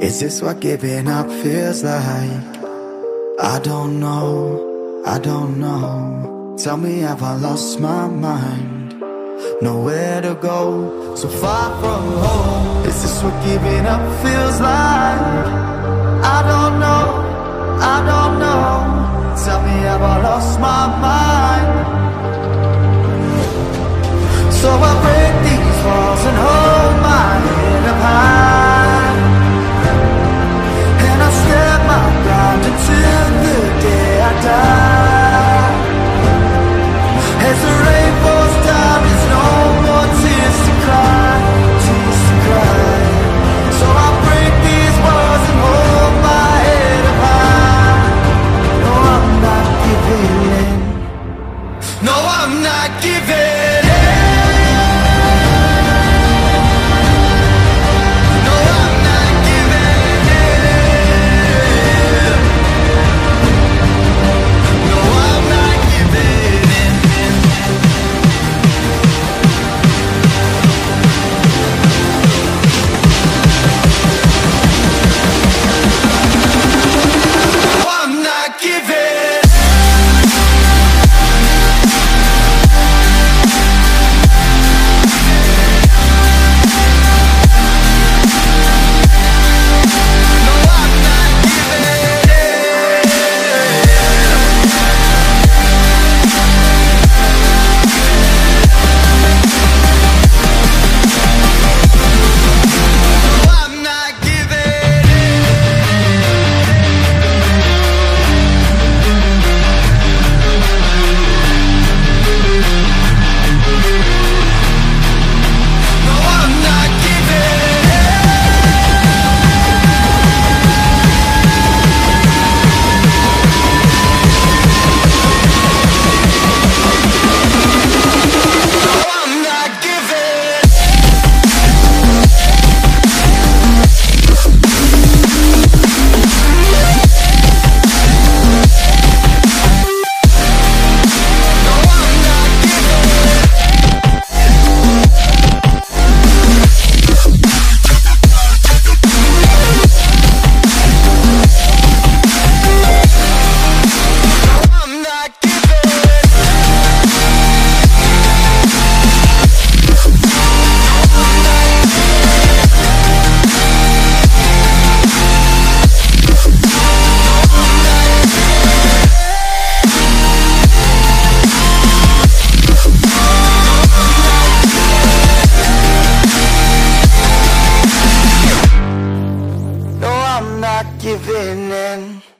Is this what giving up feels like? I don't know, I don't know. Tell me, have I lost my mind? Nowhere to go, so far from home. Is this what giving up feels like? I don't know, I don't know. Tell me, have I lost my mind? So I break these walls and hold my head up high, and I step my ground until the day I die. As the rain falls down, there's no more tears to cry, tears to cry. So I break these walls and hold my head up high. No, I'm not giving in. No, I'm not giving in. Giving in.